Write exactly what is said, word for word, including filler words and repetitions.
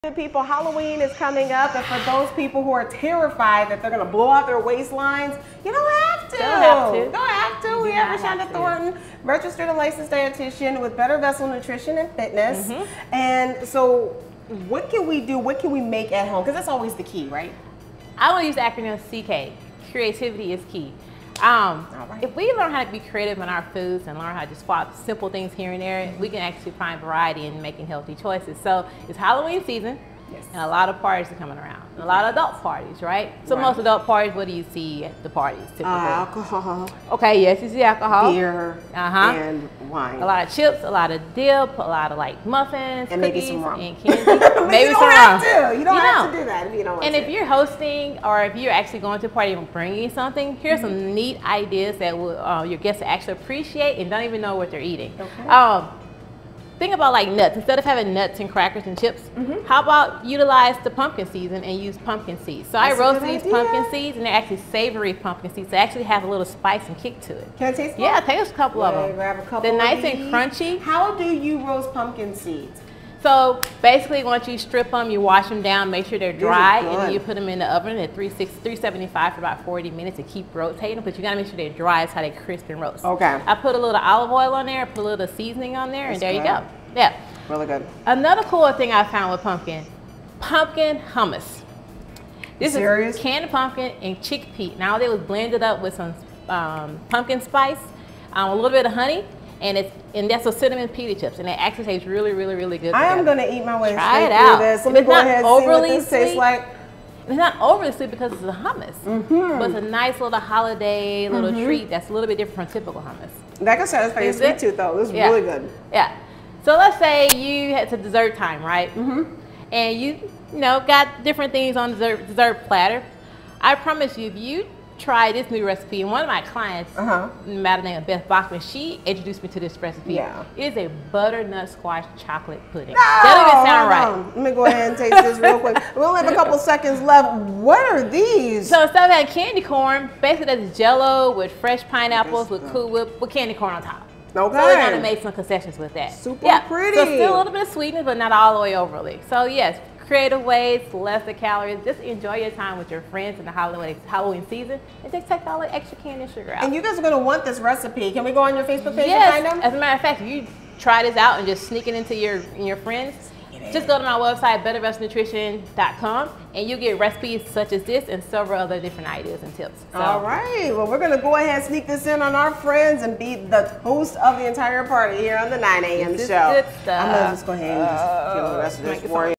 Good people, Halloween is coming up, and for those people who are terrified that they're going to blow out their waistlines, you don't have to. Don't have to. Don't have to. We have Rashonda Thornton, registered and licensed dietitian with Better Vessel Nutrition and Fitness. Mm-hmm. And so, what can we do? What can we make at home? Because that's always the key, right? I want to use the acronym C K. Creativity is key. Um, right. If we learn how to be creative in our foods and learn how to just swap simple things here and there, we can actually find variety in making healthy choices. So it's Halloween season, yes. and a lot of parties are coming around. A lot of adult parties, right? So right. most adult parties, what do you see at the parties typically? Uh, alcohol. Okay, yes, you see alcohol. Beer uh-huh. and wine. A lot of chips, a lot of dip, a lot of like muffins, and cookies, maybe some rum. And candy. Maybe you some don't have rum. to. You don't you have know. to do that if you don't want and to. And if you're hosting or if you're actually going to a party and bringing something, here's mm-hmm. some neat ideas that will uh, your guests actually appreciate and don't even know what they're eating. Okay. Um, Think about like nuts. Instead of having nuts and crackers and chips, mm-hmm. how about utilize the pumpkin season and use pumpkin seeds? So That's I roast these idea. pumpkin seeds, and they're actually savory pumpkin seeds. They actually have a little spice and kick to it. Can I taste one? Yeah, taste a couple yeah, of them. Grab a couple They're nice of these. and crunchy. How do you roast pumpkin seeds? So basically, once you strip them, you wash them down, make sure they're dry, and then you put them in the oven at three seventy-five for about forty minutes to keep rotating them. But you gotta make sure they're dry so they crisp and roast. Okay. I put a little olive oil on there, put a little seasoning on there, That's and there good. you go. Yeah. Really good. Another cool thing I found with pumpkin, pumpkin hummus. This Serious? is canned pumpkin and chickpea. Now they was blended up with some um, pumpkin spice, um, a little bit of honey, and it's and that's with cinnamon pita chips, and it actually tastes really, really, really good. I together. am gonna eat my way Try straight it out. through this. Let me go ahead and see what this sweet. tastes like. It's not overly sweet because it's a hummus, mm-hmm. but it's a nice little holiday little mm-hmm. treat that's a little bit different from typical hummus. That can satisfy your sweet tooth though. This is yeah. really good. Yeah. So let's say you had to dessert time, right? Mm-hmm. And you, you know, got different things on dessert dessert platter. I promise you, if you try this new recipe, and one of my clients, uh-huh. by the name of Beth Bachman, she introduced me to this recipe. Yeah. It is a butternut squash chocolate pudding. No, that doesn't sound right. On. Let me go ahead and taste this real quick. We only have a couple seconds left. What are these? So instead of having candy corn, basically that's Jell-O with fresh pineapples with Cool Whip with candy corn on top. Okay. So we kind of made some concessions with that. Super yeah. pretty. So still a little bit of sweetness, but not all the way overly. So yes, creative ways, less the calories. Just enjoy your time with your friends in the Halloween Halloween season, and just take all the extra candy and sugar out. And you guys are gonna want this recipe. Can we go on your Facebook page yes. and find them? As a matter of fact, if you try this out and just sneak it into your your friends, just go to my website, better vessel nutrition dot com, and you get recipes such as this and several other different ideas and tips. So. All right. Well, we're going to go ahead and sneak this in on our friends and be the host of the entire party here on the nine A M show. Good stuff. I'm going to just go ahead and just kill the rest of this for you.